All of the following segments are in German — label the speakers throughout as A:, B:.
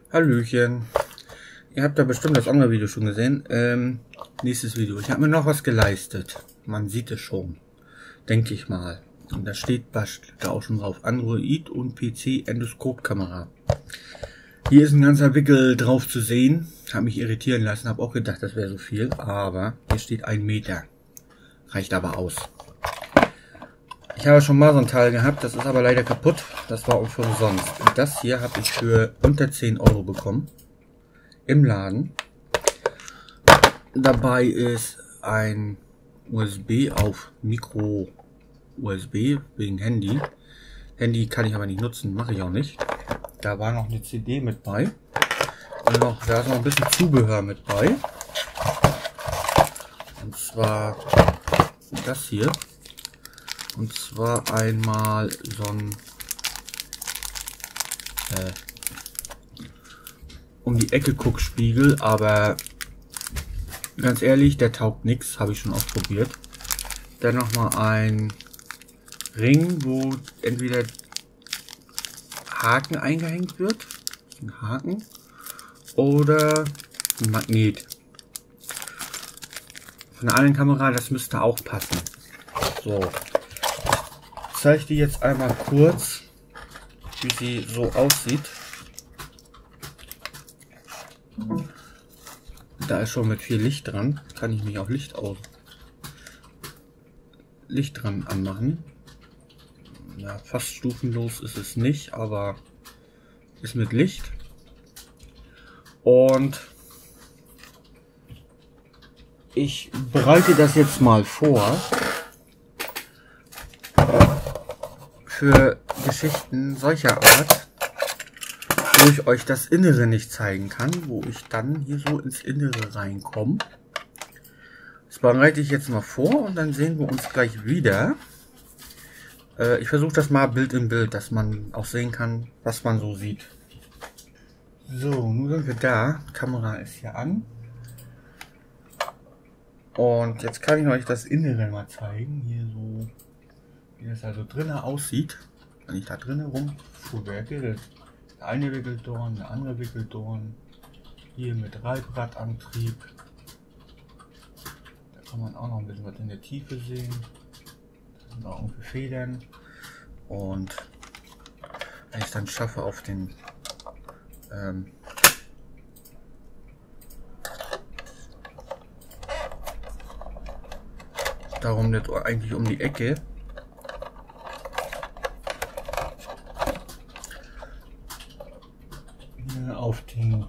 A: Hallöchen. Ihr habt da bestimmt das andere Video schon gesehen. Nächstes Video. Ich habe mir noch was geleistet. Man sieht es schon. Denke ich mal. Und da steht da auch schon drauf. Android und PC Endoskopkamera. Hier ist ein ganzer Wickel drauf zu sehen. Habe mich irritieren lassen. Habe auch gedacht, das wäre so viel. Aber hier steht 1 Meter. Reicht aber aus. Ich habe schon mal so ein Teil gehabt. Das ist aber leider kaputt. Das war auch für umsonst. Und das hier habe ich für unter 10 Euro bekommen. Im Laden. Dabei ist ein USB auf Micro USB wegen Handy. Handy kann ich aber nicht nutzen, mache ich auch nicht. Da war noch eine CD mit bei. Und da ist noch ein bisschen Zubehör mit bei. Und zwar das hier. Und zwar einmal so ein um die Ecke Guckspiegel, aber ganz ehrlich, der taugt nichts, habe ich schon ausprobiert. Dann nochmal ein Ring, wo entweder Haken eingehängt wird, ein Haken, oder ein Magnet. Von der anderen Kamera, das müsste auch passen. So, ich zeige dir jetzt einmal kurz, wie sie so aussieht. Da ist schon mit viel Licht dran, kann ich mich auch Licht dran anmachen. Ja, fast stufenlos ist es nicht, aber ist mit Licht. Und ich bereite das jetzt mal vor für Geschichten solcher Art, wo ich euch das Innere nicht zeigen kann, wo ich dann hier so ins Innere reinkomme. Das bereite ich jetzt mal vor und dann sehen wir uns gleich wieder. Ich versuche das mal Bild in Bild, dass man auch sehen kann, was man so sieht. So, nun sind wir da. Die Kamera ist hier an. Und jetzt kann ich euch das Innere mal zeigen. Hier so, wie das also drinnen aussieht. Wenn ich da drinnen rumfuhrwerke. Der eine Wickeldorn, der andere Wickeldorn. Hier mit Reibradantrieb. Da kann man auch noch ein bisschen was in der Tiefe sehen. Da sind auch irgendwie Federn. Und wenn ich es dann schaffe auf den darum nicht eigentlich um die Ecke. Hier auf den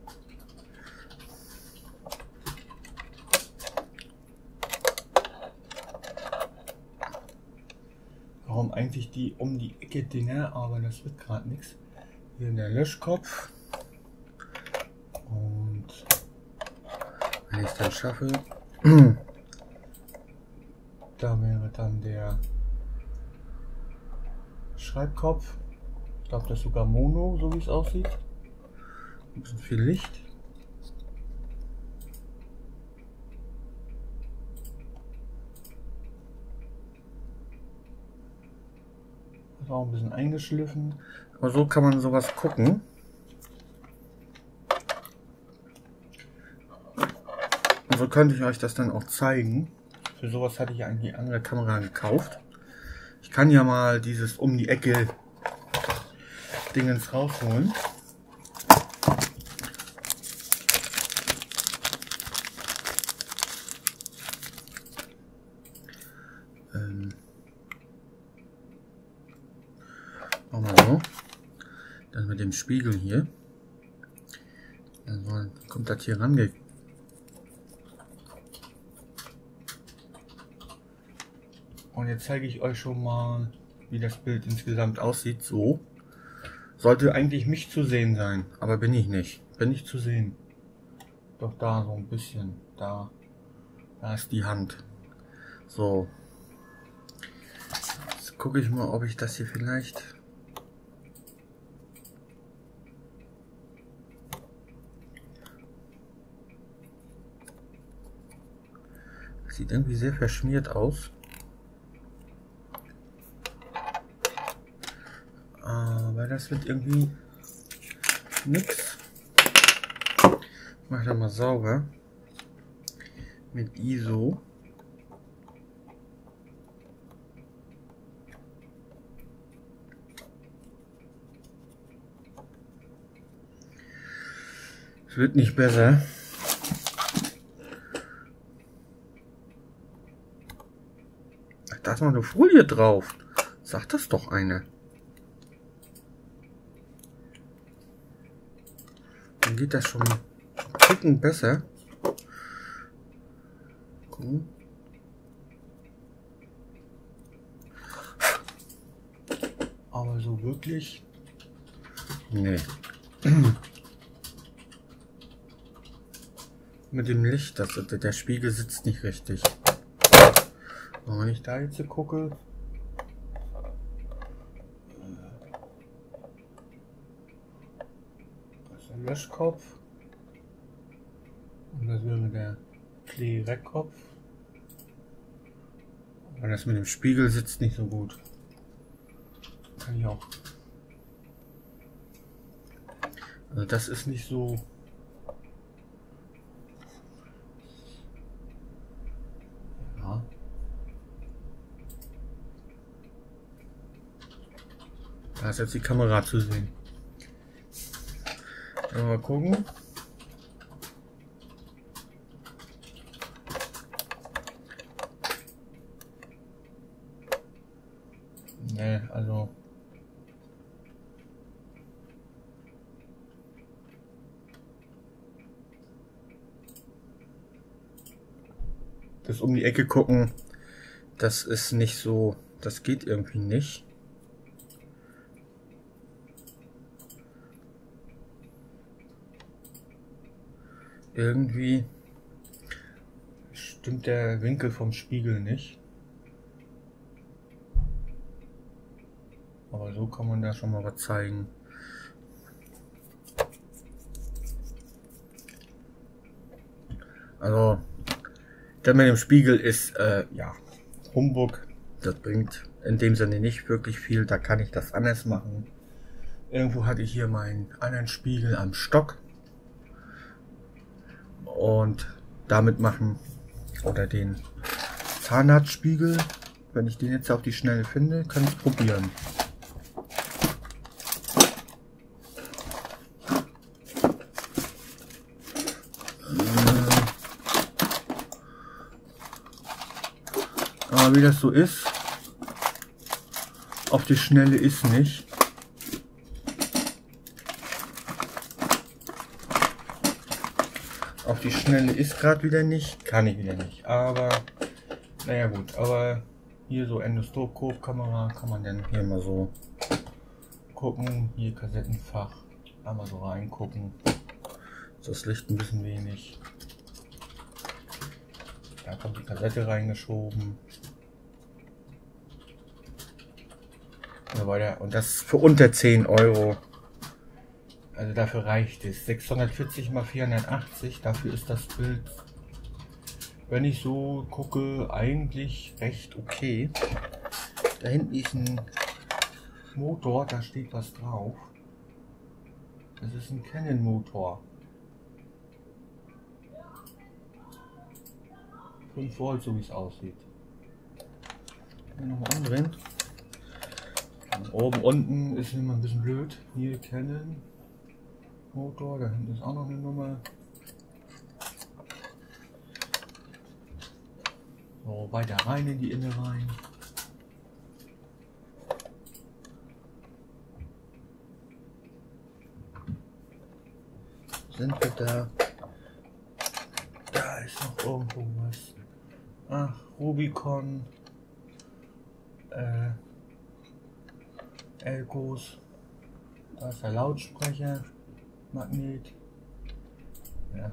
A: warum eigentlich die um die Ecke Dinger, aber das wird gerade nichts. Hier in der Löschkopf. Und wenn ich es dann schaffe, da wäre dann der Schreibkopf. Ich glaube, das ist sogar Mono, so wie es aussieht. Ein bisschen viel Licht. Ist auch ein bisschen eingeschliffen. Aber so kann man sowas gucken. Und so könnte ich euch das dann auch zeigen. Für sowas hatte ich eigentlich eine andere Kamera gekauft. Ich kann ja mal dieses um die Ecke Dingens rausholen. Machen wir so. Dann mit dem Spiegel hier. Dann kommt das hier range. Und jetzt zeige ich euch schon mal, wie das Bild insgesamt aussieht. So. Sollte eigentlich mich zu sehen sein, aber bin ich nicht. Bin ich zu sehen. Doch da so ein bisschen. Da ist die Hand. So. Jetzt gucke ich mal, ob ich das hier vielleicht... Das sieht irgendwie sehr verschmiert aus. Aber das wird irgendwie nix. Mach das mal sauber mit ISO. Es wird nicht besser. Ach, da ist noch eine Folie drauf. Sagt das doch eine. Dann geht das schon ein Ticken besser. Gucken. Aber so wirklich? Nee. Mit dem Licht, der Spiegel sitzt nicht richtig. Und wenn ich da jetzt gucke, das ist der Löschkopf und das wäre der Klee-Reckkopf. Aber das mit dem Spiegel sitzt nicht so gut. Kann ich auch. Also das ist nicht so. Ja. Da ist jetzt die Kamera zu sehen. Mal gucken. Ne, also. Das um die Ecke gucken, das ist nicht so, das geht irgendwie nicht. Irgendwie stimmt der Winkel vom Spiegel nicht. Aber so kann man da schon mal was zeigen. Also, das mit dem Spiegel ist, ja, Humbug. Das bringt in dem Sinne nicht wirklich viel. Da kann ich das anders machen. Irgendwo hatte ich hier meinen anderen Spiegel am Stock. Und damit machen, oder den Zahnarztspiegel, wenn ich den jetzt auf die Schnelle finde, kann ich probieren. Aber wie das so ist, auf die Schnelle ist nicht. Auf die Schnelle ist gerade wieder nicht, kann ich wieder nicht. Aber, naja gut, aber hier so Endoskopkamera kann man dann hier mal so gucken. Hier Kassettenfach, einmal so reingucken. Ist das Licht ein bisschen wenig. Da kommt die Kassette reingeschoben. Und so weiter. Und das für unter 10 Euro. Also dafür reicht es. 640 x 480, dafür ist das Bild, wenn ich so gucke, eigentlich recht okay. Da hinten ist ein Motor, da steht was drauf. Das ist ein Canon Motor. 5 Volt, so wie es aussieht. Nochmal umdrehen. Oben, unten ist immer ein bisschen blöd. Hier Canon Motor, da hinten ist auch noch eine Nummer. So, weiter rein in die Innereien. Sind wir da? Da ist noch irgendwo was. Ach, Rubicon. Elkos. Da ist der Lautsprecher. Magnet. Ja.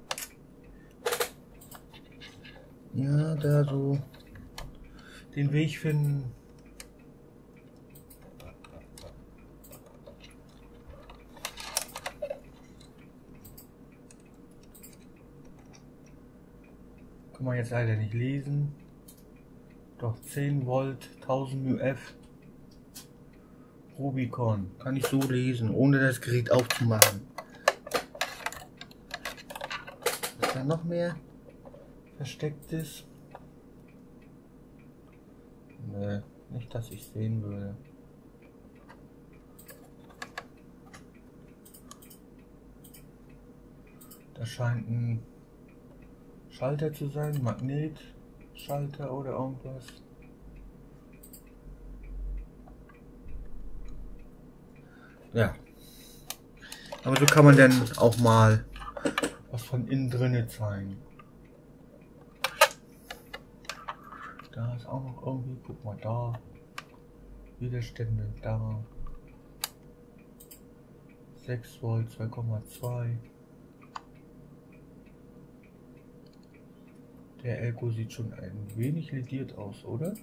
A: Ja, da so den Weg finden. Kann man jetzt leider nicht lesen. Doch 10 Volt, 1000 UF. Rubicon. Kann ich so lesen, ohne das Gerät aufzumachen. da noch mehr Verstecktes? Nee, nicht, dass ich sehen würde. Da scheint ein Schalter zu sein, Magnetschalter oder irgendwas. Ja. Aber so kann man dann auch mal was von innen drinne zeigen. Da ist auch noch irgendwie, guck mal da, Widerstände da, 6 Volt, 2,2. Der Elko sieht schon ein wenig lediert aus, oder?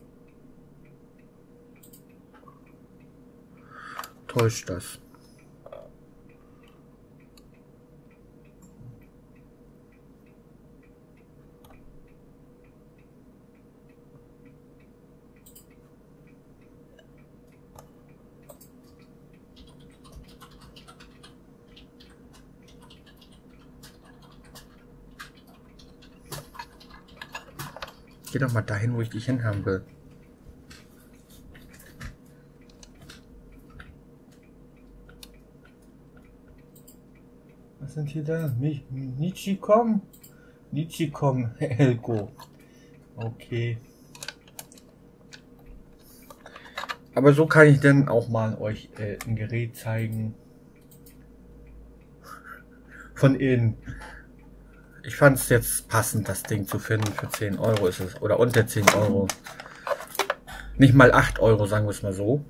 A: Täuscht das? Geh doch mal dahin, wo ich dich hinhaben will. Was sind hier da? Nichikom? Nichikom, Elko. Okay. Aber so kann ich dann auch mal euch ein Gerät zeigen. Von innen. Ich fand es jetzt passend, das Ding zu finden. Für 10 Euro ist es. Oder unter 10 Euro. Nicht mal 8 Euro, sagen wir es mal so.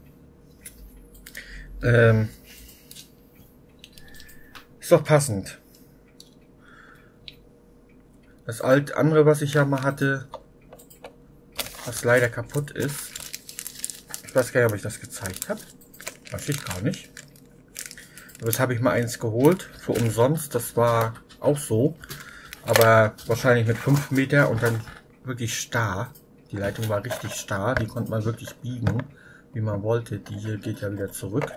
A: Ist doch passend. Das andere, was ich ja mal hatte, was leider kaputt ist. Ich weiß gar nicht, ob ich das gezeigt habe. Weiß ich gar nicht. Aber jetzt habe ich mal eins geholt. Für umsonst. Das war auch so. Aber wahrscheinlich mit 5 Meter und dann wirklich starr. Die Leitung war richtig starr. Die konnte man wirklich biegen, wie man wollte. Die hier geht ja wieder zurück.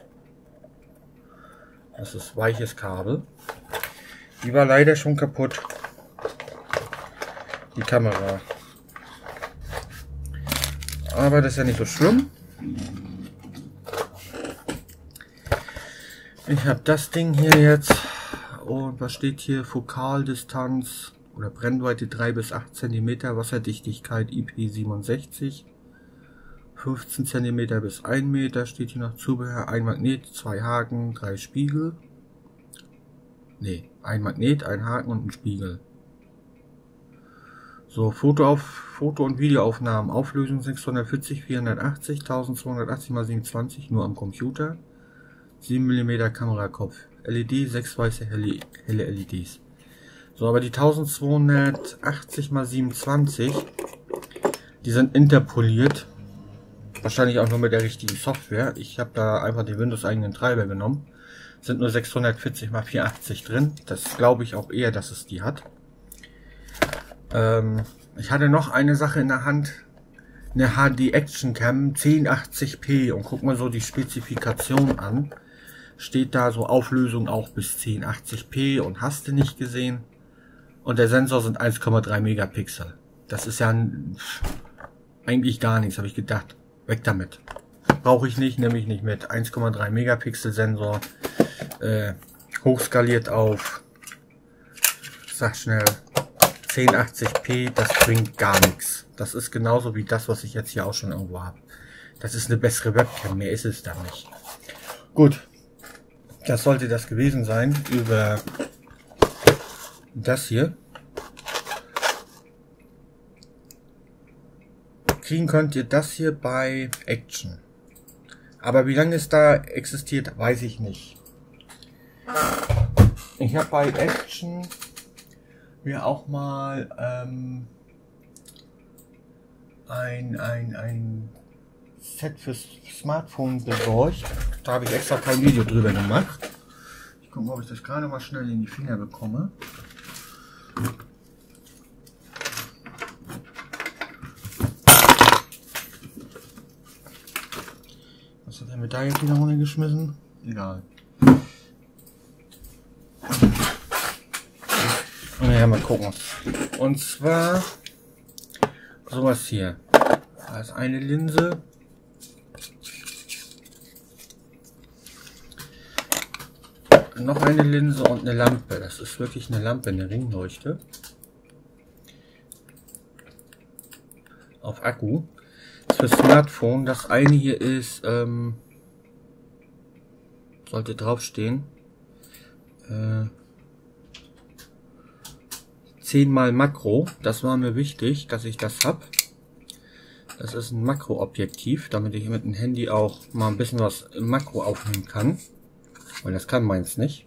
A: Das ist weiches Kabel. Die war leider schon kaputt. Die Kamera. Aber das ist ja nicht so schlimm. Ich habe das Ding hier jetzt. Und was steht hier? Fokaldistanz oder Brennweite 3 bis 8 cm, Wasserdichtigkeit IP67, 15 cm bis 1 Meter steht hier noch Zubehör, ein Magnet, 2 Haken, 3 Spiegel. Ne, ein Magnet, ein Haken und ein Spiegel. So, Foto und Videoaufnahmen, Auflösung 640, 480, 1280 x 27, nur am Computer. 7 mm Kamerakopf, LED, 6 weiße helle LEDs. So, aber die 1280 x 27, die sind interpoliert. Wahrscheinlich auch nur mit der richtigen Software. Ich habe da einfach den Windows eigenen Treiber genommen. Sind nur 640 x 480 drin. Das glaube ich auch eher, dass es die hat. Ich hatte noch eine Sache in der Hand. Eine HD Action Cam 1080p und guck mal so die Spezifikation an. Steht da so Auflösung auch bis 1080p und hast du nicht gesehen. Und der Sensor sind 1,3 Megapixel. Das ist ja eigentlich gar nichts, habe ich gedacht. Weg damit. Brauche ich nicht, nehme ich nicht mit. 1,3 Megapixel Sensor. Hochskaliert auf, sag schnell, 1080p, das bringt gar nichts. Das ist genauso wie das, was ich jetzt hier auch schon irgendwo habe. Das ist eine bessere Webcam, mehr ist es da nicht. Gut, das sollte das gewesen sein über das hier. Kriegen könnt ihr das hier bei Action. Aber wie lange es da existiert, weiß ich nicht. Ich habe bei Action mir auch mal ein Set fürs Smartphone besorgt. Da habe ich extra kein Video drüber gemacht. Ich gucke mal, ob ich das gerade mal schnell in die Finger bekomme. Was hat er mir da jetzt wieder runtergeschmissen? Egal. Ja, mal gucken. Und zwar sowas hier. Da ist eine Linse. Noch eine Linse und eine Lampe. Das ist wirklich eine Lampe, eine Ringleuchte. Auf Akku. Für Smartphone. Das eine hier ist, sollte draufstehen, 10x Makro. Das war mir wichtig, dass ich das habe. Das ist ein Makroobjektiv, damit ich mit dem Handy auch mal ein bisschen was im Makro aufnehmen kann. Weil das kann meins nicht.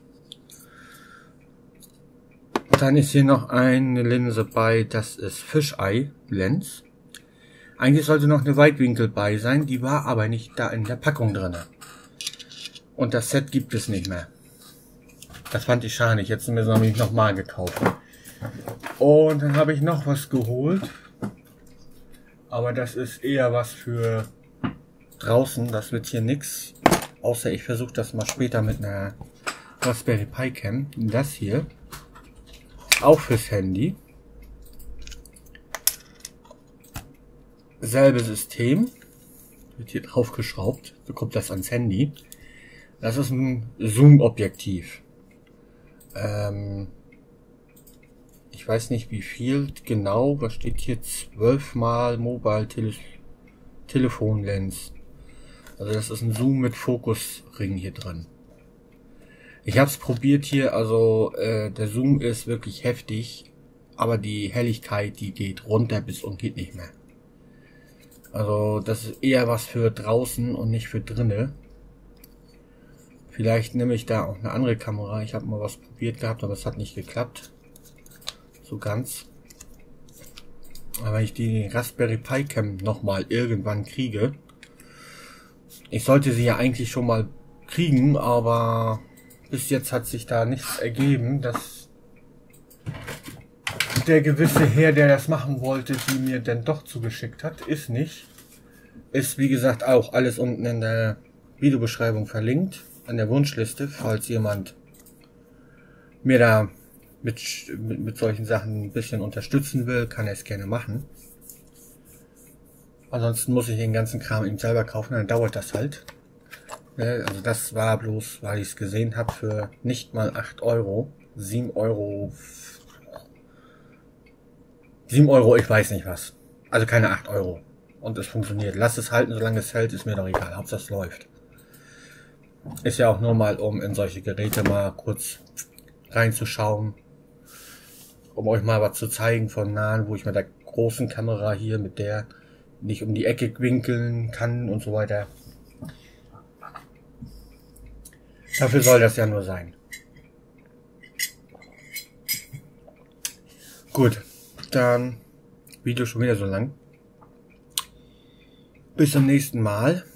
A: Dann ist hier noch eine Linse bei, das ist Fisheye Lens. Eigentlich sollte noch eine Weitwinkel bei sein, die war aber nicht da in der Packung drin. Und das Set gibt es nicht mehr. Das fand ich schade, jetzt müssen wir nämlich nochmal gekauft. Und dann habe ich noch was geholt. Aber das ist eher was für draußen, das wird hier nix. Außer ich versuche das mal später mit einer Raspberry Pi Cam. Das hier. Auch fürs Handy. Selbe System. Wird hier drauf geschraubt. So kommt das ans Handy. Das ist ein Zoom-Objektiv. Ich weiß nicht wie viel genau. Was steht hier? 12x Mobile Telefon Lens. Also das ist ein Zoom mit Fokusring hier drin. Ich habe es probiert hier, also der Zoom ist wirklich heftig, aber die Helligkeit, die geht runter bis und geht nicht mehr. Also das ist eher was für draußen und nicht für drinne. Vielleicht nehme ich da auch eine andere Kamera. Ich habe mal was probiert gehabt, aber es hat nicht geklappt. So ganz. Aber wenn ich die Raspberry Pi Cam nochmal irgendwann kriege, ich sollte sie ja eigentlich schon mal kriegen, aber bis jetzt hat sich da nichts ergeben, dass der gewisse Herr, der das machen wollte, die mir denn doch zugeschickt hat, ist nicht. Ist wie gesagt auch alles unten in der Videobeschreibung verlinkt, an der Wunschliste, falls jemand mir da mit solchen Sachen ein bisschen unterstützen will, kann er es gerne machen. Ansonsten muss ich den ganzen Kram ihm selber kaufen, dann dauert das halt. Also das war bloß, weil ich es gesehen habe, für nicht mal 8 Euro. 7 Euro. 7 Euro, ich weiß nicht was. Also keine 8 Euro. Und es funktioniert. Lass es halten, solange es hält, ist mir doch egal. Hauptsache es läuft. Ist ja auch nur mal, um in solche Geräte mal kurz reinzuschauen. Um euch mal was zu zeigen von nahen, wo ich mit der großen Kamera hier mit der nicht um die Ecke winkeln kann und so weiter. Dafür soll das ja nur sein. Gut, dann Video schon wieder so lang. Bis zum nächsten Mal.